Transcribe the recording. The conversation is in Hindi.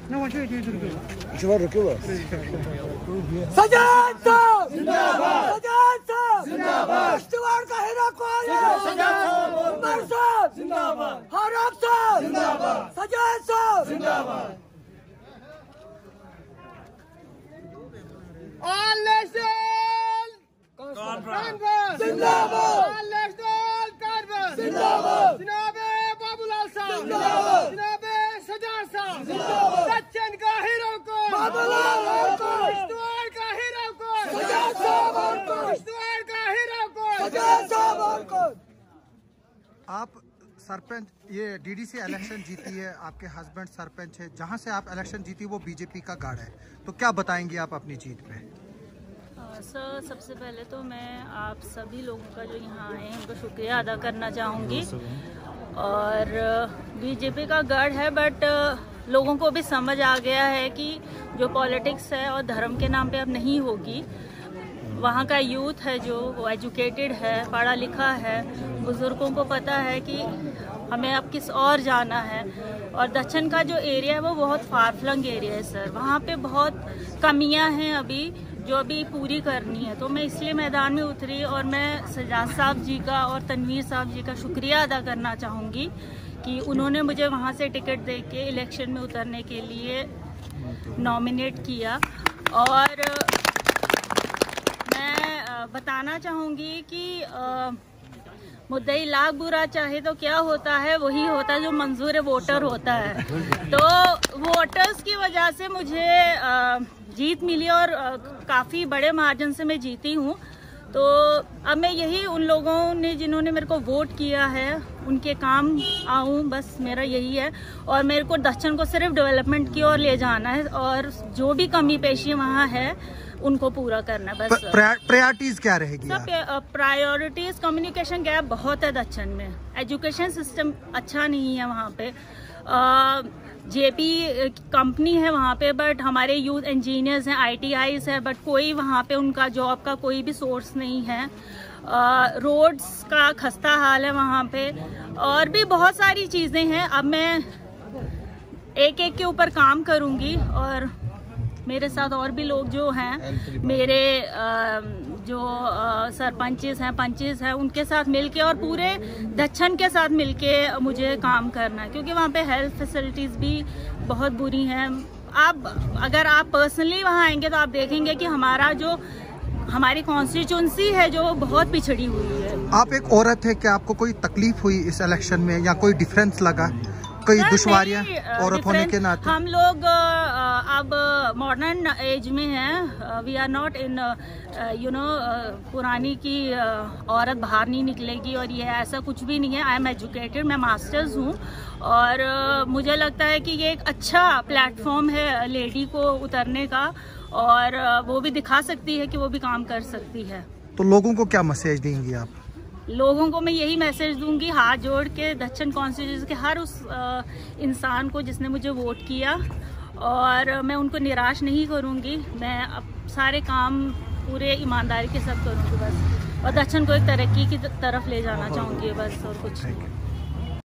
सजाद साहब जिंदाबाद, सजाद साहब जिंदाबाद, किश्तवाड़ का हीरा कौन है? सजाद साहब, उमर साहब जिंदाबाद, फारूक साहब जिंदाबाद, सजाद साहब जिंदाबाद। ऑल नेशनल कॉन्फ्रेंस जिंदाबाद, ऑल नेशनल कॉन्फ्रेंस जिंदाबाद, जनाबे बाबूलाल साहब जिंदाबाद, जनाबे सजाद साहब जिंदाबाद, दच्चन का हीरो कौन? बाबूलाल कौन? किश्तवाड़ का हीरो कौन? सजाद साहब कौन? किश्तवाड़ का हीरो कौन? सजाद साहब कौन? आप सरपंच ये डीडीसी इलेक्शन जीती है, आपके हस्बैंड सरपंच है, जहां से आप इलेक्शन जीती वो बीजेपी का गढ़ है, तो क्या बताएंगे आप अपनी जीत पे? सर, सबसे पहले तो मैं आप सभी लोगों का जो यहाँ आए हैं उनका शुक्रिया अदा करना चाहूँगी। और बीजेपी का गढ़ है, बट लोगों को भी समझ आ गया है कि जो पॉलिटिक्स है और धर्म के नाम पे अब नहीं होगी। वहाँ का यूथ है जो वो एजुकेटेड है, पढ़ा लिखा है, बुजुर्गों को पता है कि हमें अब किस और जाना है। और दक्षिण का जो एरिया है वो बहुत फार फ्लंग एरिया है सर, वहाँ पे बहुत कमियाँ हैं अभी जो अभी पूरी करनी है। तो मैं इसलिए मैदान में उतरी और मैं सजाद साहब जी का और तनवीर साहब जी का शुक्रिया अदा करना चाहूँगी कि उन्होंने मुझे वहाँ से टिकट दे के इलेक्शन में उतरने के लिए नॉमिनेट किया। और मैं बताना चाहूँगी कि मुद्दई लाख बुरा चाहे तो क्या होता है, वही होता है जो मंजूर वोटर होता है। तो वोटर्स की वजह से मुझे जीत मिली और काफ़ी बड़े मार्जिन से मैं जीती हूँ। तो अब मैं यही उन लोगों ने जिन्होंने मेरे को वोट किया है उनके काम आऊँ, बस मेरा यही है। और मेरे को दक्षिण को सिर्फ डेवलपमेंट की ओर ले जाना है और जो भी कमी पेशी वहाँ है उनको पूरा करना है बस। प्रायोरिटीज क्या रहेगी? प्रायोरिटीज कम्युनिकेशन गैप बहुत है दक्षिण में, एजुकेशन सिस्टम अच्छा नहीं है वहाँ पे। जेपी कंपनी है वहाँ पे, बट हमारे यूथ इंजीनियर्स हैं, ITIs है, बट कोई वहाँ पे उनका जॉब का कोई भी सोर्स नहीं है। रोड्स का खस्ता हाल है वहाँ पे, और भी बहुत सारी चीज़ें हैं। अब मैं एक एक के ऊपर काम करूँगी और मेरे साथ और भी लोग जो हैं, मेरे जो सरपंचेस हैं, पंचेस हैं, उनके साथ मिलके और पूरे दक्षिण के साथ मिलके मुझे काम करना है, क्योंकि वहाँ पे हेल्थ फैसिलिटीज़ भी बहुत बुरी हैं। अगर आप पर्सनली वहाँ आएंगे तो आप देखेंगे कि हमारी कॉन्स्टिट्यूंसी है जो बहुत पिछड़ी हुई है। आप एक औरत है, क्या आपको कोई तकलीफ हुई इस इलेक्शन में या कोई डिफरेंस लगा, कोई दुश्वारियां औरत होने के नाते? हम लोग अब मॉडर्न एज में हैं, वी आर नॉट इन पुरानी की औरत बाहर नहीं निकलेगी और ये ऐसा कुछ भी नहीं है। आई एम एजुकेटेड, मैं मास्टर्स हूँ और मुझे लगता है कि ये एक अच्छा प्लेटफॉर्म है लेडी को उतरने का, और वो भी दिखा सकती है कि वो भी काम कर सकती है। तो लोगों को क्या मैसेज देंगी आप? लोगों को मैं यही मैसेज दूंगी, हाथ जोड़ के दक्षिण कॉन्स्टिट्यूंसी के हर उस इंसान को जिसने मुझे वोट किया, और मैं उनको निराश नहीं करूंगी। मैं अब सारे काम पूरे ईमानदारी के साथ करूंगी बस, और दक्षिण को एक तरक्की की तरफ ले जाना चाहूंगी बस, और कुछ नहीं।